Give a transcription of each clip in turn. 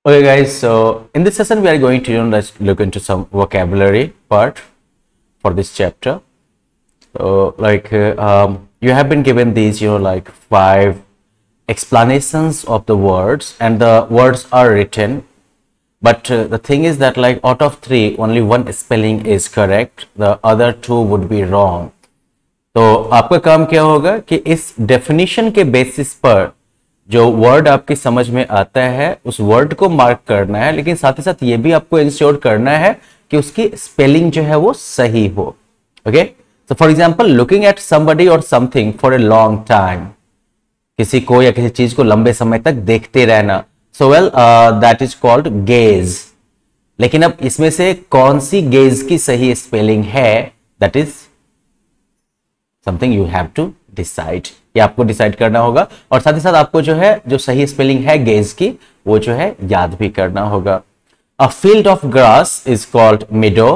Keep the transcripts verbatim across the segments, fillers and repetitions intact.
Okay guys, so in this session we are going to, you know, let's look into some vocabulary part for this chapter. So like uh, um, you have been given these, you know, like five explanations of the words, and the words are written, but uh, the thing is that like out of three only one spelling is correct, the other two would be wrong. तो आपका काम क्या होगा कि इस definition के basis पर जो वर्ड आपकी समझ में आता है उस वर्ड को मार्क करना है, लेकिन साथ ही साथ ये भी आपको इंश्योर करना है कि उसकी स्पेलिंग जो है वो सही हो. Okay, so for example looking at somebody or something for a long time, किसी को या किसी चीज को लंबे समय तक देखते रहना. So well that is called gaze. लेकिन अब इसमें से कौन सी गेज की सही स्पेलिंग है, that is something you have to decide. ये आपको डिसाइड करना होगा, और साथ ही साथ आपको जो है जो सही स्पेलिंग है गेज की वो जो है याद भी करना होगा. A field of grass is called meadow.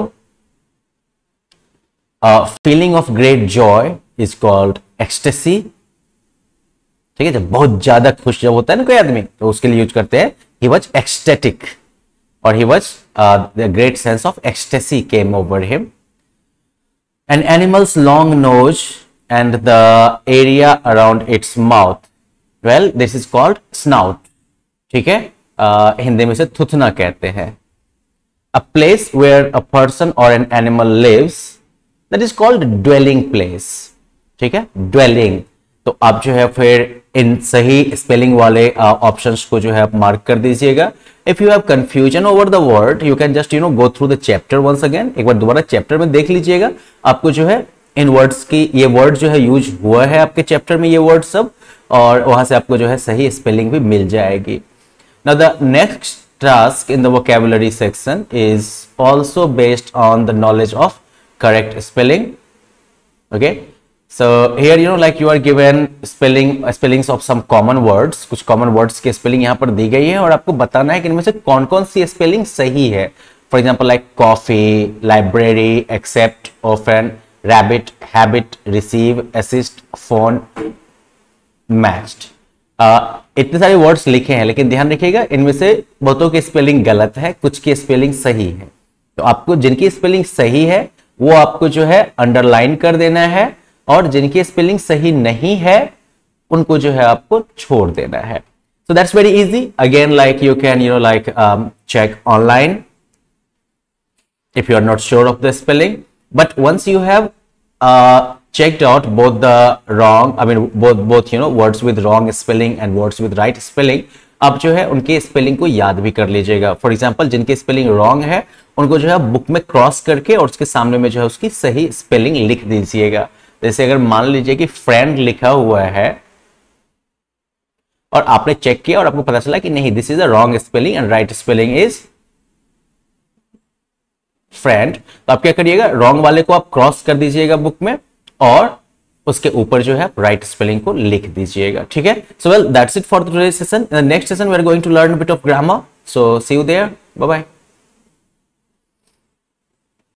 A feeling of great joy is called ecstasy. ठीक है, जब बहुत ज्यादा खुश जब होता है ना कोई आदमी, तो उसके लिए यूज करते हैं he was ecstatic, और he was uh, the great sense of ecstasy came over him. An animal's long nose and the area around its mouth, well this is called snout. ठीक है, uh, हिंदी में से थुथना कहते हैं. A place where a person or an animal lives, that is called dwelling place. ठीक है, dwelling. तो आप जो है फिर इन सही स्पेलिंग वाले ऑप्शंस uh, को जो है आप मार्क कर दीजिएगा. If you have confusion over the word, you can just you know go through the chapter once again. एक बार दोबारा चैप्टर में देख लीजिएगा, आपको जो है इन वर्ड्स की ये वर्ड जो है यूज हुआ है आपके चैप्टर में, ये वर्ड सब, और वहां से आपको जो है सही स्पेलिंग भी मिल जाएगी. Now the next task in the vocabulary section is also based on the knowledge of correct spelling. Okay, so here you know like you are given spelling uh, spellings of some common words. कुछ common words की spelling यहाँ पर दी गई है, और आपको बताना है कि इनमें से कौन कौन सी spelling सही है. For example like coffee, library, accept, often, rabbit, habit, receive, assist, phone, matched. uh, इतने सारे वर्ड्स लिखे हैं, लेकिन ध्यान रखिएगा इनमें से बहुतों की स्पेलिंग गलत है, कुछ की स्पेलिंग सही है. तो आपको जिनकी स्पेलिंग सही है वो आपको जो है अंडरलाइन कर देना है, और जिनकी स्पेलिंग सही नहीं है उनको जो है आपको छोड़ देना है. So that's very easy. Again like you can you know like check online if you are not sure of the spelling, but once you have uh, checked out both the wrong, I mean both both you know words with wrong spelling and words with right spelling, आप जो है उनके spelling को याद भी कर लीजिएगा. For example जिनकी स्पेलिंग रॉन्ग है उनको जो है बुक में क्रॉस करके और उसके सामने में जो है उसकी सही स्पेलिंग लिख दीजिएगा. जैसे अगर मान लीजिए कि फ्रेंड लिखा हुआ है और आपने चेक किया और आपको पता चला कि नहीं this is a wrong spelling and right spelling is friend, तो आप क्या करिएगा, रॉन्ग वाले को आप क्रॉस कर दीजिएगा बुक में, और उसके ऊपर जो है राइट स्पेलिंग को लिख दीजिएगा. ठीक है, so well that's it for the today session. In the next session we are going to learn a bit of grammar. So see you there, bye bye.